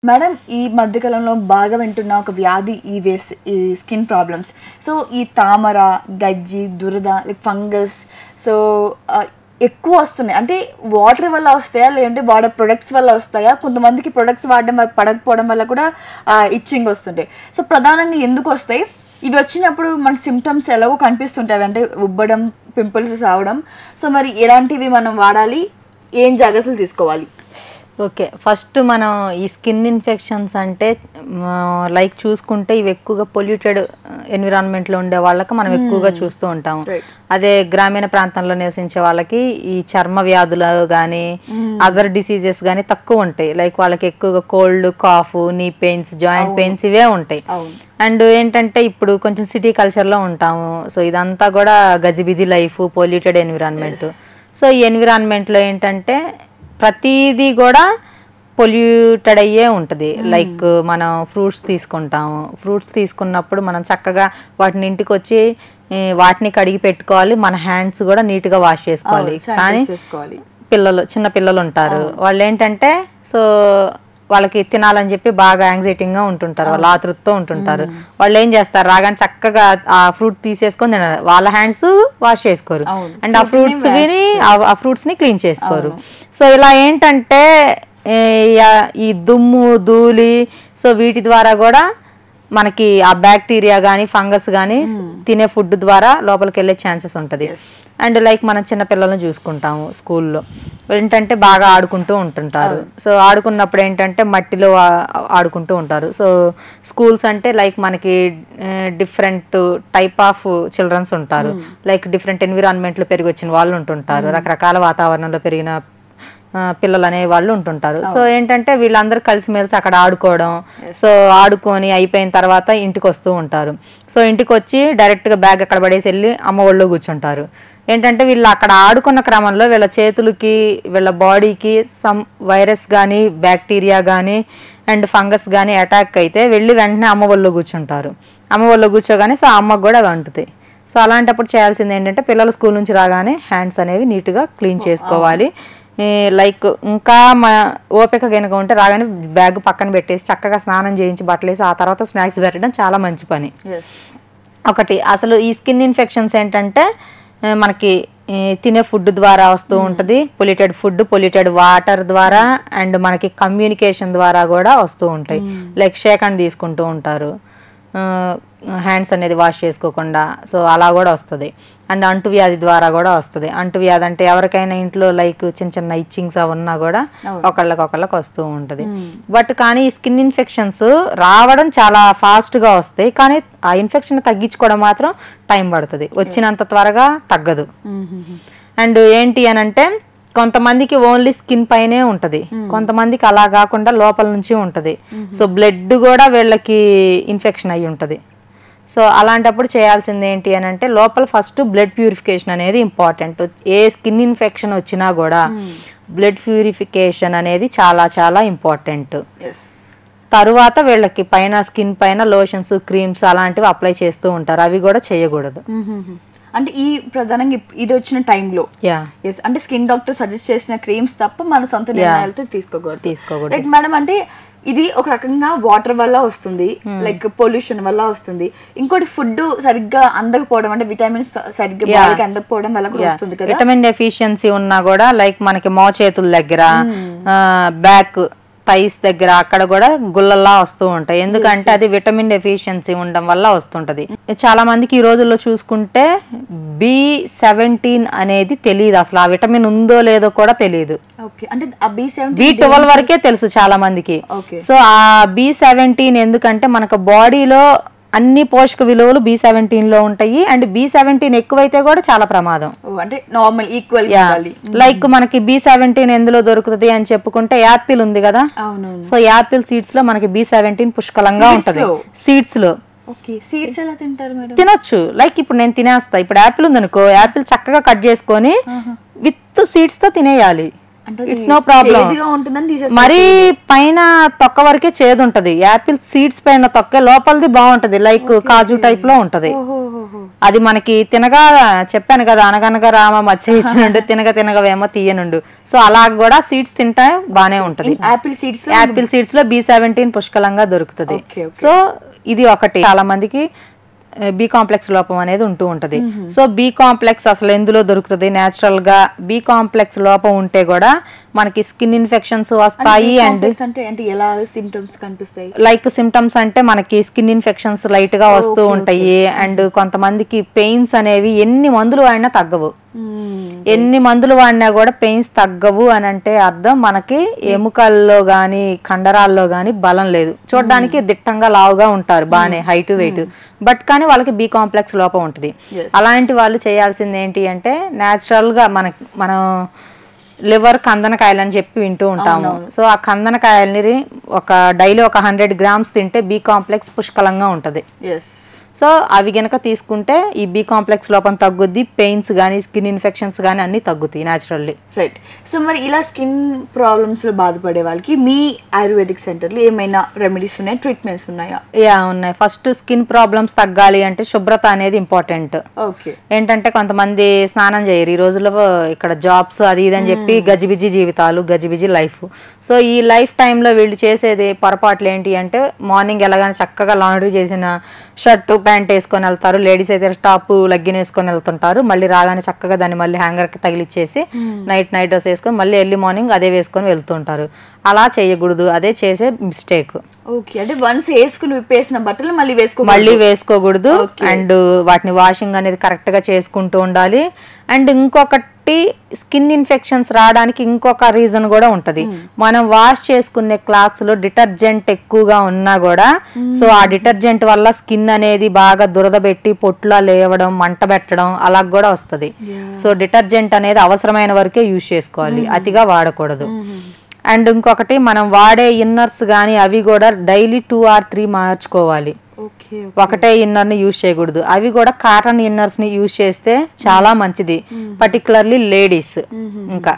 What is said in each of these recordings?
Madam ఈ మధ్యకాలంలో బాగా వింటున్న ఒక వ్యాధి ఈ స్కిన్ ప్రాబ్లమ్స్. సో ఈ తామర, గజ్జి, దురద, ఫంగస్ సో ఎక్కువ వస్తున్నాయి. అంటే వాటర్ వల్ల వస్తాయా లేదంటే వాడే ప్రొడక్ట్స్ వల్ల వస్తాయా? కొంతమందికి ప్రొడక్ట్స్ వాడడం పడకపోవడం వల్ల కూడా ఇచ్చింగ్ వస్తుంటాయి. సో ప్రధానంగా ఎందుకు వస్తాయి? ఇవి వచ్చినప్పుడు మనకి సిమ్టమ్స్ ఎలాగో కనిపిస్తుంటాయి, అంటే ఉబ్బడం, పింపుల్స్ రావడం. సో మరి ఎలాంటివి మనం వాడాలి, ఏం జాగ్రత్తలు తీసుకోవాలి? ఓకే, ఫస్ట్ మనం ఈ స్కిన్ ఇన్ఫెక్షన్స్ అంటే లైక్ చూసుకుంటే ఇవి ఎక్కువగా పొల్యూటెడ్ ఎన్విరాన్మెంట్లో ఉండే వాళ్ళకి మనం ఎక్కువగా చూస్తూ ఉంటాము. అదే గ్రామీణ ప్రాంతంలో నివసించే వాళ్ళకి ఈ చర్మ వ్యాధులు కానీ అదర్ డిసీజెస్ కానీ తక్కువ ఉంటాయి. లైక్ వాళ్ళకి ఎక్కువగా cold, cough, knee pains, joint pains ఇవే ఉంటాయి. అండ్ ఏంటంటే ఇప్పుడు కొంచెం సిటీ కల్చర్లో ఉంటాము. సో ఇదంతా కూడా గజిబిజి లైఫ్, పొల్యూటెడ్ ఎన్విరాన్మెంట్. సో ఈ ఎన్విరాన్మెంట్లో ఏంటంటే ప్రతిదీ కూడా పొల్యూటెడ్ అయ్యే ఉంటుంది. లైక్ మనం ఫ్రూట్స్ తీసుకుంటాము, ఫ్రూట్స్ తీసుకున్నప్పుడు మనం చక్కగా వాటిని ఇంటికి వచ్చి వాటిని కడిగి పెట్టుకోవాలి, మన హ్యాండ్స్ కూడా నీట్గా వాష్ చేసుకోవాలి. కానీ చిన్న పిల్లలు ఉంటారు, వాళ్ళు ఏంటంటే సో వాళ్ళకి తినాలని చెప్పి బాగా యాంగ్జైటీగా ఉంటుంటారు, వాళ్ళు ఆతృతతో ఉంటుంటారు. వాళ్ళు ఏం చేస్తారు, రాగానే చక్కగా ఆ ఫ్రూట్ తీసేసుకొని తినాలి, వాళ్ళ హ్యాండ్స్ వాష్ చేసుకోరు అండ్ ఆ ఫ్రూట్స్ ని క్లీన్ చేసుకోరు. సో ఇలా ఏంటంటే ఈ దుమ్ము, ధూళి, సో వీటి ద్వారా కూడా మనకి ఆ బ్యాక్టీరియా కానీ ఫంగస్ కానీ తినే ఫుడ్ ద్వారా లోపలికి వెళ్ళే ఛాన్సెస్ ఉంటుంది. అండ్ లైక్ మనం చిన్నపిల్లలను చూసుకుంటాము, స్కూల్లో ఏంటంటే బాగా ఆడుకుంటూ ఉంటుంటారు. సో ఆడుకున్నప్పుడు ఏంటంటే మట్టిలో ఆడుకుంటూ ఉంటారు. సో స్కూల్స్ అంటే లైక్ మనకి డిఫరెంట్ టైప్ ఆఫ్ చిల్డ్రన్స్ ఉంటారు, లైక్ డిఫరెంట్ ఎన్విరాన్మెంట్లో పెరిగి వచ్చిన వాళ్ళు ఉంటుంటారు, రకరకాల వాతావరణంలో పెరిగిన పిల్లలు అనే వాళ్ళు ఉంటుంటారు. సో ఏంటంటే వీళ్ళందరూ కలిసిమెలిసి అక్కడ ఆడుకోవడం, సో ఆడుకొని అయిపోయిన తర్వాత ఇంటికి వస్తూ ఉంటారు. సో ఇంటికి వచ్చి డైరెక్ట్గా బ్యాగ్ అక్కడ పడేసి వెళ్ళి అమ్మ ఒళ్ళో కూర్చుంటారు. ఏంటంటే వీళ్ళు అక్కడ ఆడుకున్న క్రమంలో వీళ్ళ చేతులకి, వీళ్ళ బాడీకి సమ్ వైరస్ కానీ, బ్యాక్టీరియా కానీ అండ్ ఫంగస్ కానీ అటాక్ అయితే వెళ్ళి వెంటనే అమ్మ ఒళ్ళో కూర్చుంటారు. అమ్మ ఒళ్ళో కూర్చోగానే సో అమ్మకు కూడా అవి అంటుతాయి. సో అలాంటప్పుడు చేయాల్సింది ఏంటంటే పిల్లలు స్కూల్ నుంచి రాగానే హ్యాండ్స్ అనేవి నీట్గా క్లీన్ చేసుకోవాలి. లైక్ ఇంకా ఓపిక కనుక ఉంటే రాగానే బ్యాగ్ పక్కన పెట్టేసి చక్కగా స్నానం చేయించి బట్టలేసి ఆ తర్వాత స్నాక్స్ పెట్టడం చాలా మంచి పని. ఒకటి అసలు ఈ స్కిన్ ఇన్ఫెక్షన్స్ ఏంటంటే మనకి తినే ఫుడ్ ద్వారా వస్తూ ఉంటుంది, పొల్యూటెడ్ ఫుడ్, పొల్యూటెడ్ వాటర్ ద్వారా అండ్ మనకి కమ్యూనికేషన్ ద్వారా కూడా వస్తూ ఉంటాయి. లైక్ షేక్ హ్యాండ్ తీసుకుంటూ ఉంటారు, హ్యాండ్స్ అనేది వాష్ చేసుకోకుండా, సో అలా కూడా వస్తుంది. అండ్ అంటువ్యాధి ద్వారా కూడా వస్తుంది. అంటువ్యాధి అంటే ఎవరికైనా ఇంట్లో లైక్ చిన్న చిన్న ఇచ్చింగ్స్ అవి ఉన్నా కూడా ఒకళ్ళకి వస్తూ ఉంటుంది. బట్ కానీ ఈ స్కిన్ ఇన్ఫెక్షన్స్ రావడం చాలా ఫాస్ట్గా వస్తాయి, కానీ ఆ ఇన్ఫెక్షన్ తగ్గించుకోవడం మాత్రం టైం పడుతుంది, వచ్చినంత త్వరగా తగ్గదు. అండ్ ఏంటి అని అంటే కొంతమందికి ఓన్లీ స్కిన్ పైనే ఉంటది, కొంతమందికి అలా కాకుండా లోపల నుంచి ఉంటది. సో బ్లడ్ కూడా వీళ్ళకి ఇన్ఫెక్షన్ అయ్యి ఉంటది. సో అలాంటప్పుడు చేయాల్సింది ఏంటి అని అంటే లోపల ఫస్ట్ బ్లడ్ ప్యూరిఫికేషన్ అనేది ఇంపార్టెంట్. ఏ స్కిన్ ఇన్ఫెక్షన్ వచ్చినా కూడా బ్లడ్ ప్యూరిఫికేషన్ అనేది చాలా చాలా ఇంపార్టెంట్. తరువాత వీళ్ళకి పైన స్కిన్ పైన లోషన్స్, క్రీమ్స్ అలాంటివి అప్లై చేస్తూ ఉంటారు, అవి కూడా చేయకూడదు. అంటే ఈ ప్రధానంగా ఇది వచ్చిన టైంలో అంటే స్కిన్ డాక్టర్ సజెస్ట్ చేసిన క్రీమ్స్ తప్ప మన సొంత నిర్ణయాలతో తీసుకోకూడదు. రైట్ మేడం, అంటే ఇది ఒక రకంగా వాటర్ వల్ల వస్తుంది, లైక్ పొల్యూషన్ వల్ల వస్తుంది. ఇంకోటి ఫుడ్ సరిగ్గా అందకపోవడం, అంటే విటమిన్స్ సరిగ్గా బాడీకి అందకపోవడం వల్ల కూడా వస్తుంది కదా. విటమిన్ డెఫిషియన్సీ ఉన్నా కూడా లైక్ మనకి మోచేతుల దగ్గర, బ్యాక్ థైస్ దగ్గర అక్కడ కూడా గుల్లలా వస్తూ ఉంటాయి, ఎందుకంటే అది విటమిన్ డెఫిషియన్సీ ఉండడం వల్ల వస్తుంటది. చాలా మందికి ఈ రోజుల్లో చూసుకుంటే B17 అనేది తెలియదు, అసలు ఆ విటమిన్ ఉందో లేదో కూడా తెలియదు. B12 వరకే తెలుసు చాలా మందికి. సో ఆ B17 ఎందుకంటే మనకు బాడీలో అన్ని పోషక విలువలు B17 లో ఉంటాయి, అండ్ B17 ఎక్కువైతే కూడా చాలా ప్రమాదం. అంటే నార్మల్ ఈక్వల్ లైక్ మనకి B17 ఎందులో దొరుకుతుంది అని చెప్పుకుంటే యాపిల్ ఉంది కదా, సో యాపిల్ సీడ్స్ లో మనకి B17 పుష్కలంగా ఉంటది. సీడ్స్ లో తినొచ్చు, లైక్ ఇప్పుడు నేను తినేస్తా, ఇప్పుడు యాపిల్ ఉంది అనుకో, యాపిల్ చక్కగా కట్ చేసుకొని విత్ సీడ్స్ తో తినేయాలి, ఇట్స్ నో ప్రాబ్లం. మరి పైన తొక్క వరకే చేదు ఉంటది, యాపిల్ సీడ్స్ పైన తొక్క లోపలిది బాగుంటది, లైక్ కాజు టైప్ లో ఉంటది. అది మనకి తినగా చెప్పాను కదా, అనగనగా రామ మత్స్య ఇచ్చినుండు తినగ తినగ వేమ తీయనుండు. సో అలా కూడా సీడ్స్ తింటే బానే ఉంటది. యాపిల్ సీడ్స్ లో B17 పుష్కలంగా దొరుకుతుంది. సో ఇది ఒకటి. చాలా మందికి బి కాంప్లెక్స్ లోపం అనేది ఉంటూ ఉంటది. సో బి కాంప్లెక్స్ అసలు ఎందులో దొరుకుతుంది? నేచురల్ గా బి కాంప్లెక్స్ లోపం ఉంటే కూడా మనకి స్కిన్ ఇన్ఫెక్షన్స్ వస్తాయి. అండ్ లైక్ సిమ్టమ్స్ అంటే మనకి స్కిన్ ఇన్ఫెక్షన్స్ లైట్ గా వస్తూ ఉంటాయి. అండ్ కొంతమందికి పెయిన్స్ అనేవి ఎన్ని మందులు వాడినా తగ్గవు. ఎన్ని మందులు వాడినా కూడా పెయిన్స్ తగ్గవు అని అంటే అర్థం మనకి ఎముకల్లో గాని కండరాల్లో గాని బలం లేదు. చూడడానికి దిట్టంగా లావుగా ఉంటారు, బానే హైట్ వెయిట్, బట్ కానీ వాళ్ళకి బి కాంప్లెక్స్ లోపం ఉంటుంది. అలాంటి వాళ్ళు చేయాల్సింది ఏంటి అంటే నేచురల్ గా మనం లివర్ కందనకాయలు అని చెప్పి వింటూ ఉంటాము. సో ఆ కందనకాయలని డైలీ ఒక 100 grams తింటే బి కాంప్లెక్స్ పుష్కలంగా ఉంటది. సో అవి గనక తీసుకుంటే ఈ బి కాంప్లెక్స్ లోపం తగ్గుద్ది. పెయిన్స్ కానీ స్కిన్ ఇన్ఫెక్షన్స్ కానీ అన్ని తగ్గుతాయి న్యాచురల్లీ. రైట్. సో మరి ఇలా స్కిన్ ప్రాబ్లమ్స్ లో బాధపడే వాళ్ళకి మీ ఆయుర్వేదిక్ సెంటర్లో ఏమైనా రెమెడీస్ ఉన్నాయా, ట్రీట్మెంట్స్ ఉన్నాయా? ఉన్నాయి. ఫస్ట్ స్కిన్ ప్రాబ్లమ్స్ తగ్గాలి అంటే శుభ్రత అనేది ఇంపార్టెంట్. ఏంటంటే కొంతమంది స్నానం చేయరు ఈ రోజుల్లో, ఇక్కడ జాబ్స్ అది ఇది అని చెప్పి గజిబిజి జీవితాలు, గజిబిజి లైఫ్. సో ఈ లైఫ్ టైంలో వీళ్ళు చేసేది పొరపాట్లు ఏంటి అంటే మార్నింగ్ ఎలాగైనా చక్కగా లాండ్రీ చేసిన షర్టు ప్యాంట్ వేసుకొని వెళ్తారు. లేడీస్ అయితే టాప్ లెగ్గిన్ వేసుకొని వెళ్తుంటారు. మళ్ళీ రాగానే చక్కగా దాన్ని మళ్ళీ హ్యాంగర్ కి తగిలిచ్చేసి నైట్ డ్రెస్ వేసుకొని మళ్ళీ ఎర్లీ మార్నింగ్ అదే వేసుకొని వెళ్తుంటారు. అలా చేయకూడదు, అదే చేసే మిస్టేక్. అంటే వన్స్ వేసుకుని విప్పేసిన బట్టలు మళ్ళీ వేసుకోకూడదు. అండ్ వాటిని వాషింగ్ అనేది కరెక్ట్ గా చేసుకుంటూ ఉండాలి. అండ్ ఇంకొకటి స్కిన్ ఇన్ఫెక్షన్స్ రావడానికి ఇంకొక రీజన్ కూడా ఉంటది. మనం వాష్ చేసుకునే క్లాత్స్ లో డిటర్జెంట్ ఎక్కువగా ఉన్నా కూడా సో ఆ డిటర్జెంట్ వల్ల స్కిన్ అనేది బాగా దురద పెట్టి పొట్టులా లేవడం, మంట పెట్టడం అలా కూడా వస్తుంది. సో డిటర్జెంట్ అనేది అవసరమైన వరకే యూజ్ చేసుకోవాలి, అతిగా వాడకూడదు. అండ్ ఇంకొకటి మనం వాడే ఇన్నర్స్ కానీ అవి కూడా డైలీ 2 or 3 మార్చుకోవాలి. ఒకటే ఇన్నర్ ని యూజ్ చేయకూడదు. అవి కూడా కాటన్ ఇన్నర్స్ ని యూజ్ చేస్తే చాలా మంచిది, పర్టికులర్లీ లేడీస్. ఇంకా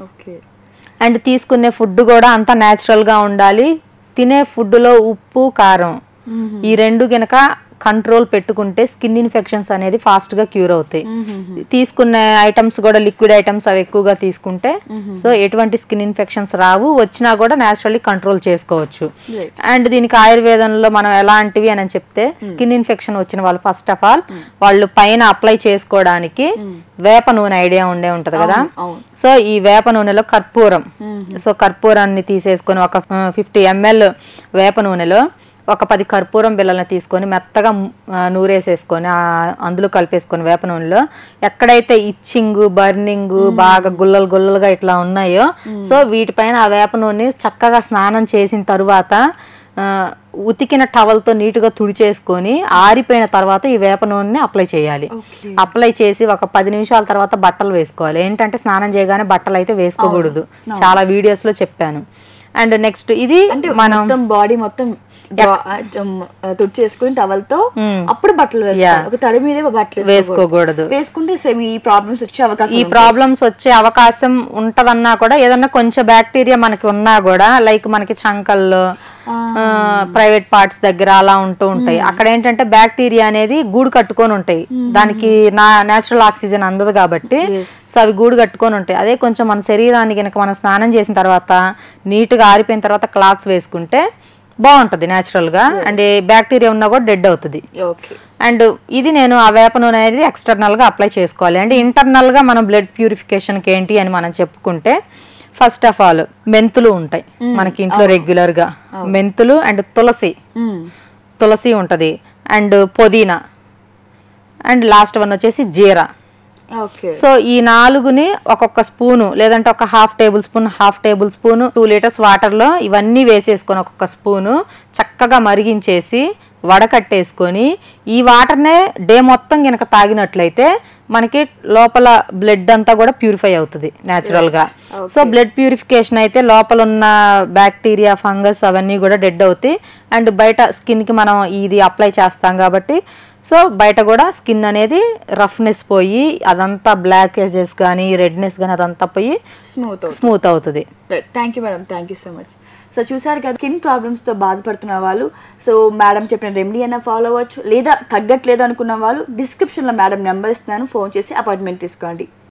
అండ్ తీసుకునే ఫుడ్ కూడా అంతా న్యాచురల్ గా ఉండాలి. తినే ఫుడ్ లో ఉప్పు కారం ఈ రెండు గనక కంట్రోల్ పెట్టుకుంటే స్కిన్ ఇన్ఫెక్షన్స్ అనేది ఫాస్ట్ గా క్యూర్ అవుతాయి. తీసుకునే ఐటమ్స్ కూడా లిక్విడ్ ఐటమ్స్ అవి ఎక్కువగా తీసుకుంటే సో ఎటువంటి స్కిన్ ఇన్ఫెక్షన్స్ రావు, వచ్చినా కూడా నేచురల్లీ కంట్రోల్ చేసుకోవచ్చు. అండ్ దీనికి ఆయుర్వేదంలో మనం ఎలాంటివి అని చెప్తే స్కిన్ ఇన్ఫెక్షన్ వచ్చిన వాళ్ళు ఫస్ట్ ఆఫ్ ఆల్ వాళ్ళు పైన అప్లై చేసుకోవడానికి వేప నూనె ఐడియా ఉంటది కదా. సో ఈ వేప నూనెలో కర్పూరం, సో కర్పూరాన్ని తీసేసుకొని ఒక 50 ml వేప నూనెలో ఒక 10 కర్పూరం బిళ్ళలను తీసుకొని మెత్తగా నూరేసేసుకొని అందులో కలిపేసుకొని వేప నూనెలో ఎక్కడైతే ఇచ్చింగ్, బర్నింగ్, బాగా గుల్లలుగా ఇట్లా ఉన్నాయో సో వీటిపైన ఆ వేప నూనె చక్కగా స్నానం చేసిన తరువాత ఉతికిన టవల్తో నీట్గా తుడిచేసుకొని ఆరిపోయిన తర్వాత ఈ వేప నూనెని అప్లై చేయాలి. అప్లై చేసి ఒక 10 నిమిషాల తర్వాత బట్టలు వేసుకోవాలి. ఏంటంటే స్నానం చేయగానే బట్టలు అయితే వేసుకోకూడదు, చాలా వీడియోస్ లో చెప్పాను. అండ్ నెక్స్ట్ ఇది మనం బాడీ మొత్తం తుడిచేసుకుని టవల్ తో అప్పుడు బట్టలు వేసుకోవాలి, ఒక తడి మీద బట్టలు వేసుకోకూడదు. వేసుకుంటే సేమ్ ఈ ప్రాబ్లమ్స్ వచ్చే అవకాశం ఉంటదన్నా కూడా ఏదన్నా కొంచెం బ్యాక్టీరియా మనకి ఉన్నా కూడా లైక్ మనకి చంకల్లో ప్రైవేట్ పార్ట్స్ దగ్గర అలా ఉంటూ ఉంటాయి. అక్కడ ఏంటంటే బ్యాక్టీరియా అనేది గూడు కట్టుకొని ఉంటాయి, దానికి నేచురల్ ఆక్సిజన్ అందదు కాబట్టి సో అవి గూడు కట్టుకొని ఉంటాయి. అదే కొంచెం మన శరీరాన్ని కనుక మనం స్నానం చేసిన తర్వాత నీట్గా ఆరిపోయిన తర్వాత క్లాత్స్ వేసుకుంటే బాగుంటది నేచురల్ గా. అండ్ బ్యాక్టీరియా ఉన్నా కూడా డెడ్ అవుతుంది. అండ్ ఇది నేను ఆ వేప నూనె అనేది ఎక్స్టర్నల్ గా అప్లై చేసుకోవాలి. అండ్ ఇంటర్నల్ గా మనం బ్లడ్ ప్యూరిఫికేషన్ కి ఏంటి అని మనం చెప్పుకుంటే ఫస్ట్ ఆఫ్ ఆల్ మెంతులు ఉంటాయి మనకి ఇంట్లో రెగ్యులర్ గా, మెంతులు అండ్ తులసి ఉంటది, అండ్ పుదీనా, అండ్ లాస్ట్ వన్ వచ్చేసి జీరా. సో ఈ 4ని ఒక్కొక్క స్పూను లేదంటే ఒక half table spoon 2 litres water లో ఇవన్నీ వేసేసుకొని ఒక్కొక్క స్పూను చక్కగా మరిగించేసి వడకట్టేసుకొని ఈ వాటర్నే డే మొత్తం గనక తాగినట్లయితే మనకి లోపల బ్లడ్ అంతా కూడా ప్యూరిఫై అవుతుంది నేచురల్ గా. సో బ్లడ్ ప్యూరిఫికేషన్ అయితే లోపల ఉన్న బ్యాక్టీరియా, ఫంగస్ అవన్నీ కూడా డెడ్ అవుతాయి. అండ్ బయట స్కిన్ కి మనం ఇది అప్లై చేస్తాం కాబట్టి సో బయట కూడా స్కిన్ అనేది రఫ్నెస్ పోయి అదంతా బ్లాక్ ఎడ్జెస్ కానీ రెడ్నెస్ కానీ అదంతా పోయి స్మూత్ అవుతుంది. Thank you madam, thank you so much. So చూసారు కదా, స్కిన్ ప్రాబ్లమ్స్తో బాధపడుతున్న వాళ్ళు సో మేడం చెప్పిన రెమెడీ అయినా ఫాలో అవ్వచ్చు, లేదా తగ్గట్లేదు అనుకున్న వాళ్ళు డిస్క్రిప్షన్లో మేడం నెంబర్ ఇస్తున్నాను, ఫోన్ చేసి అపాయింట్మెంట్ తీసుకోండి.